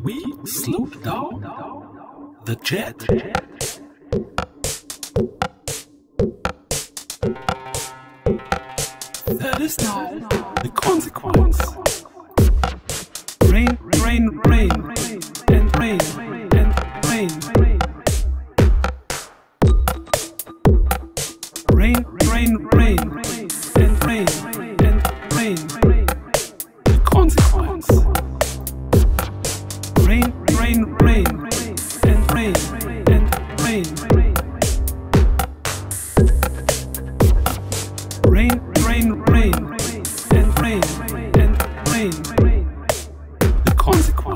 we slowed down the jet. That is now the consequence. Rain, rain, rain, and rain, and rain. Rain, rain, rain, and rain, and rain. The consequence. Rain, rain, rain, and rain, and rain. Rain, rain, rain, and rain, and rain. The consequence.